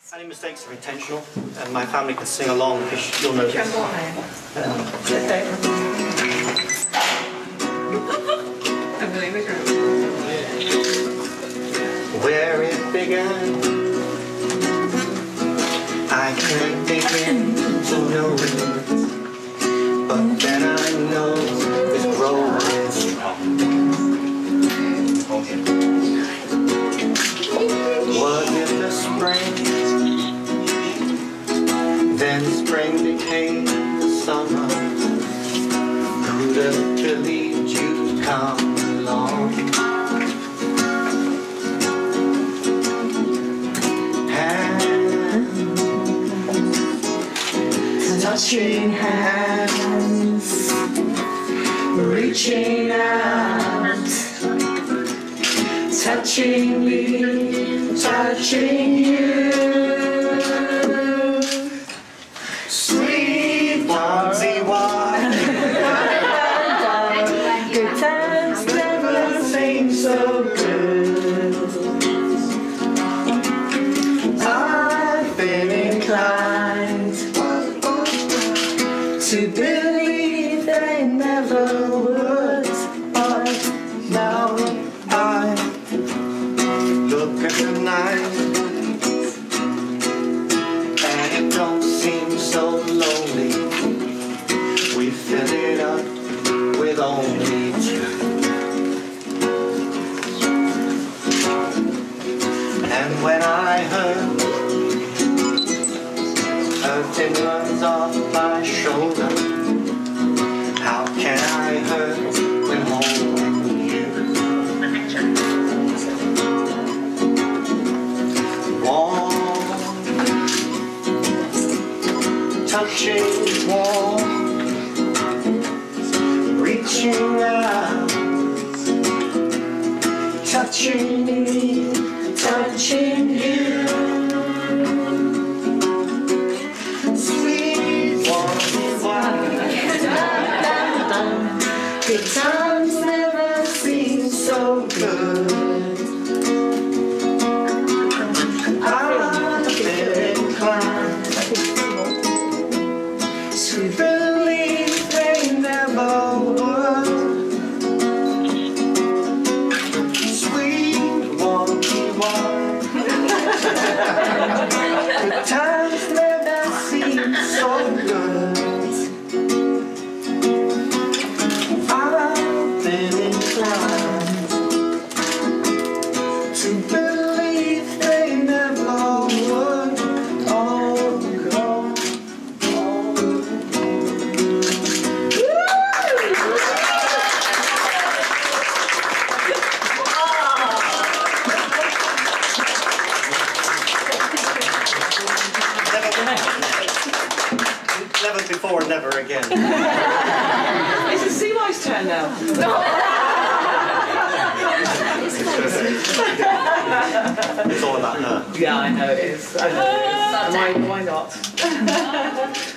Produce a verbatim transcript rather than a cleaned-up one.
Any mistakes are intentional, and my family can sing along because you'll know this. Where it began, I can't begin to know it, but then I know it's growing strong. Was it the spring? Then spring became the summer. Who'd have believed you'd come along? Hands, touching hands, reaching out, touching me, touching you. Sweet Sze Wai. Good times never seem so good. I've been inclined to believe they never would, but now I look at the night and it don't seem so lonely. We fill it up with only two, and when I hurt, hurting runs off my shoulder. How can I hurt when holding you? Touching warm, reaching out, touching me, touching you. Sweet Sze Wai. Good times never seem so good. I've been inclined to believe they never would. Sweet Sze Wai. The times never seem so good. I've been inclined to believe they never would. Oh, God. Never before, never again. It's the Sze Wai's turn now. It's all about her. Yeah, I know it is. I know it is. Why, why not?